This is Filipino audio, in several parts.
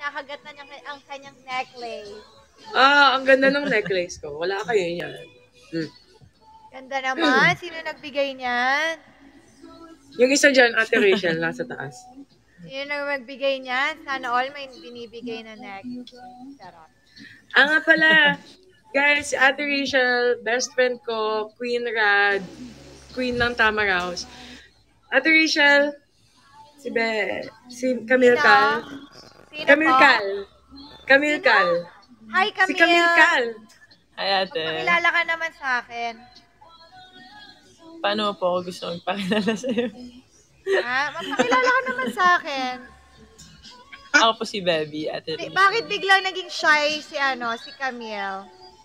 nakagat na niya ang kanyang necklace. Ang ganda ng necklace ko. Wala kayo yan. Ganda naman. Sino nagbigay niyan? Yung isa dyan, Ate Rachel, nasa taas. Sino nagbigay niyan? Sana all may binibigay na necklace. Charot. Nga pala, guys, si Ate Rachel, best friend ko, Queen Rad, Queen ng Tamaraos. Ate Rachel, si Camille Cal. Sino Camille po? Cal. Camille Cal. Hi, Camille. Si Camille Cal. Hi, ate. Magpakilala ka naman sa akin. Paano po ako gusto magpakilala sa'yo? Magpakilala ka naman sa akin. Ako po si Baby, ate Rachel. Bakit biglang naging shy si Camille?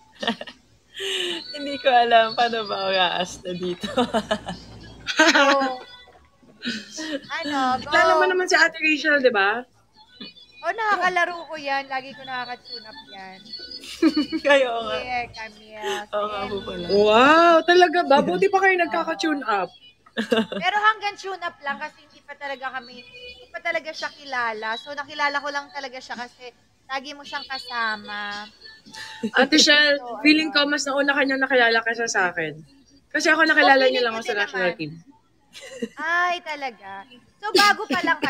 Hindi ko alam paano ba ako aasta dito. Kilala mo naman si Ate Rachel, di ba? Nakakalaro ko yan. Lagi ko nakaka-tune up yan. Kayo nga. Yeah, Camille. Oo nga po pala. Wow, talaga ba? Buti pa kayo nagkaka-tune up. Pero hanggang tune up lang kasi hindi pa talaga siya kilala. So, nakilala ko lang talaga siya kasi lagi mo siyang kasama. Ate Shell, feeling ko mas nauna kanya nakilala kaysa sa akin. Kasi ako nakilala niya lang ako sa national team. Ay, talaga. So, bago pa lang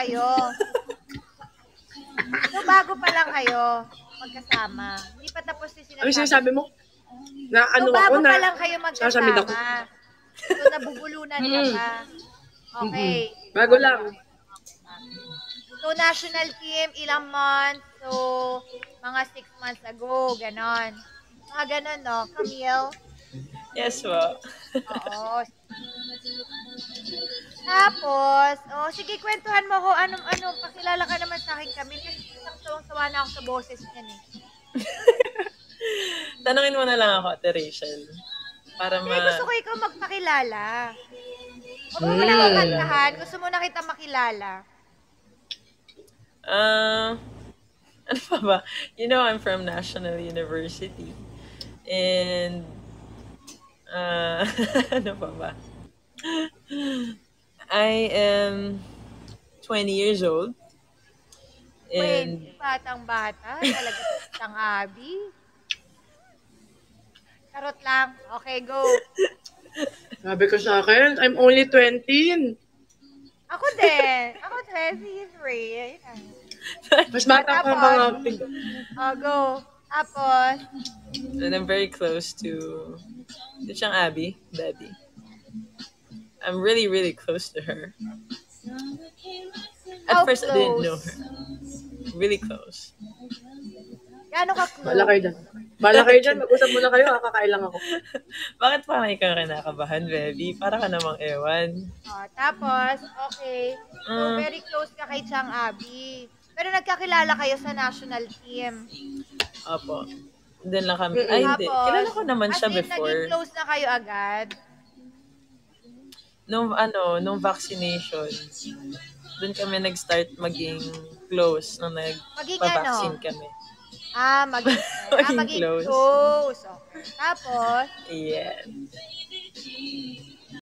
kayo magkasama. Hindi pa tapos yung sinasabi. Ano sinasabi mo? Na ano so, bago ako na pa lang kayo magkasama. So, nabubulunan ka pa. Okay. Bago lang. So, national team, ilang months? So, mga 6 months ago, ganon. Mga ganon, no? Camille? Yes po. Oo. Tapos, sige, kwentuhan mo ko, pakilala ka naman sa akin, Camille, kasi isang sawang-sawa na ako sa boses niyan eh. Tanungin mo na lang ako, Ate Rachel. Para gusto ko ikaw magpakilala. Huwag mo na ako kantahan. Gusto mo na kita makilala. Ano pa ba? You know, I'm from National University. And, ano pa ba? I am 20 years old. And batang-bata. Talaga Tyang Aby. Charot lang. Okay, go. Sabi ko sa akin, I'm only 20. Ako din. Ako 23. Mas bata pa mga... Go. Tapos? And I'm very close to Tyang Aby, Baby. I'm really, really close to her. At first, I didn't know her. Really close. Gaano ka close? Bala kayo dyan. Mag-usap muna kayo. Kakain lang ako. Bakit parang ikaw kinakabahan, Baby? Para ka namang ewan. Tapos, okay. So, very close ka kay Tyang Aby. Pero nagkakilala kayo sa national team. Opo. Doon lang kami. Ay, hindi. Kilala ko naman siya before. Naging close na kayo agad? Nung vaccination. Doon kami nag-start maging close nung nagpa-vaccine kami. Maging close. Okay. Tapos? Yeah.